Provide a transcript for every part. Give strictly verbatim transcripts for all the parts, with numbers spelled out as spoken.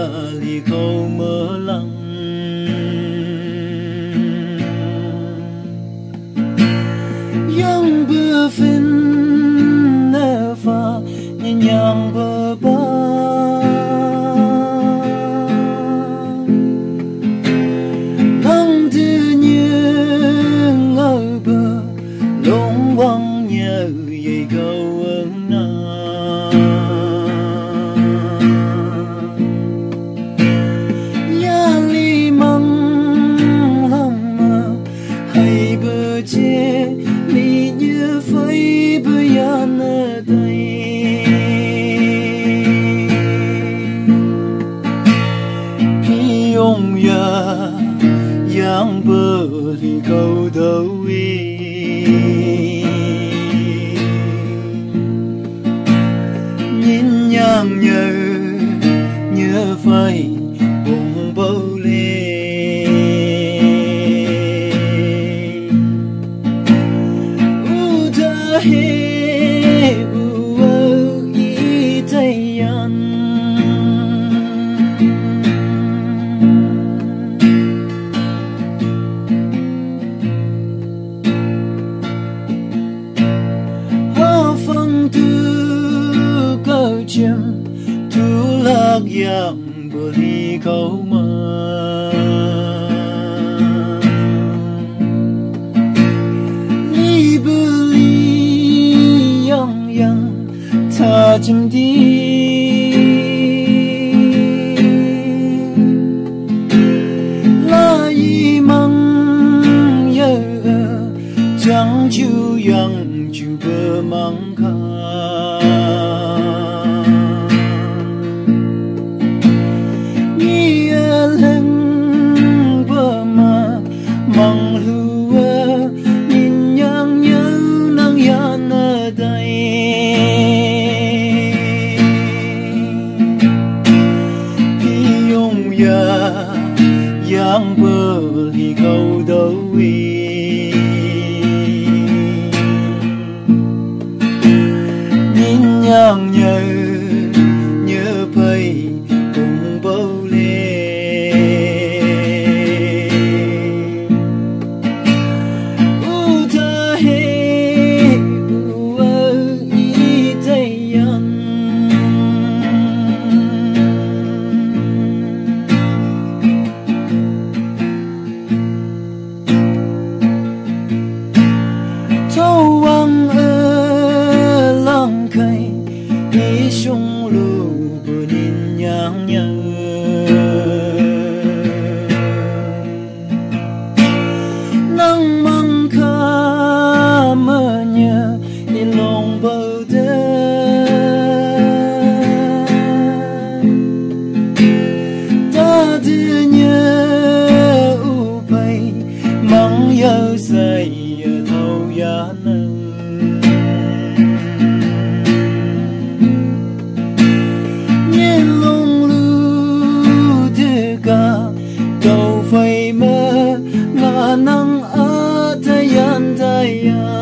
li khâu mơ lăng yang bơ phên nơ pha nhẹ nhàng bơ ba nắng từ như ngơ bơ lông quăng nhớ vậy câu ơn na ya li măng lăng mơ hay bơ chê mi như phơi bơ ya nơ tay khi ông ya yang bơ li câu đầu nhìn nhang nhớ nhớ phai bùng bầu lê u ta he u ơ y tay yan hoa phong tư câu chim thu lạc yang bờ ly câu mơ ly bờ ly yang yang tha chim đi la y măng yơ chẳng chu yang chu bờ măng kha mong lúa nhìn nhang nhớ nắng yan ở đây khi ông ya yang bơ li câu đầu nhìn nhang nhớ nhớ phây cùng bầu lê thâu vang ơ lăng khay đi sung lu bờ nhìn nhang nhớ nắng măng kha mơ nhớ đi lòng bờ đê ta đưa nhớ u bay măng nhớ say thâu ya nơ nhìn lông lưu tư ca đầu phai mơ ngả nắng ở thay yan thay ya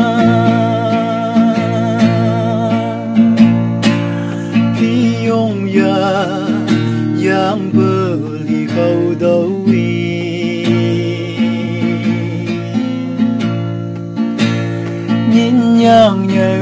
khi ông ya yang bơ li câu đầu nhìn nhang nhớ